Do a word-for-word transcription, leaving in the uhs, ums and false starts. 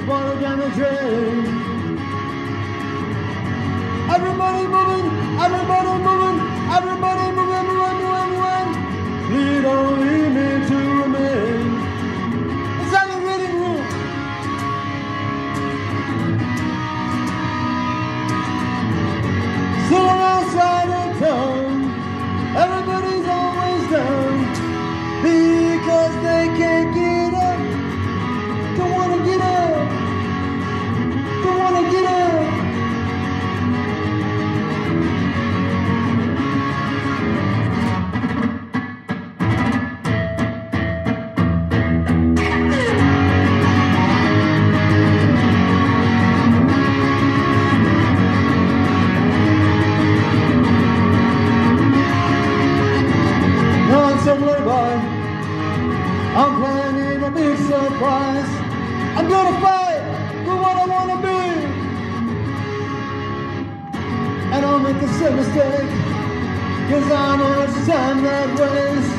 water down the drain. Everybody moving, everybody moving, everybody moving, moving, moving, moving. Please don't leave me to remain. It's like a reading room. Sitting outside of town, everybody's always down because they can't get up. Don't wanna get up. Don't wanna get up. I'm planning a big surprise. I'm gonna fight for what I wanna be, and I'll make the same mistake, cause I know it's time that waits.